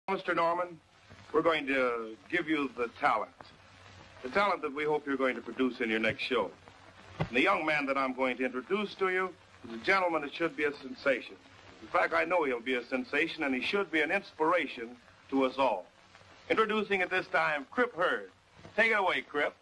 Mr. Norman, we're going to give you the talent that we hope you're going to produce in your next show. And the young man that I'm going to introduce to you is a gentleman that should be a sensation. In fact, I know he'll be a sensation, and he should be an inspiration to us all. Introducing at this time, Crip. Take it away, Crip.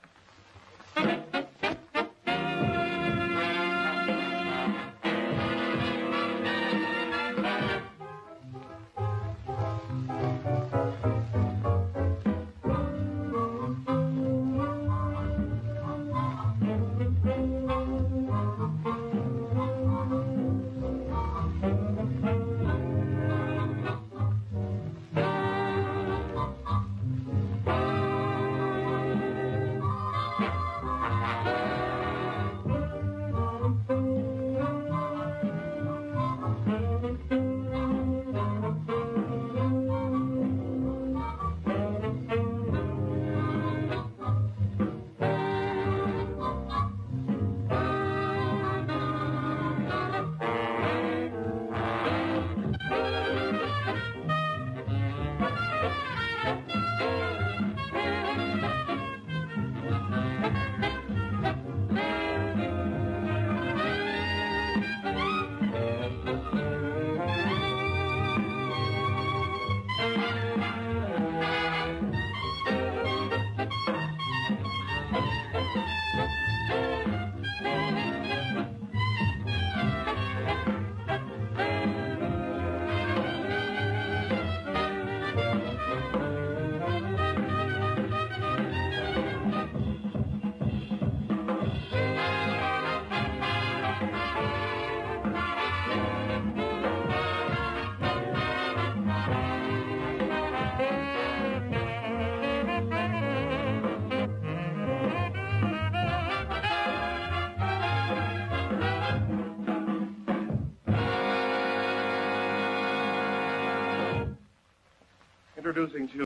Introducing to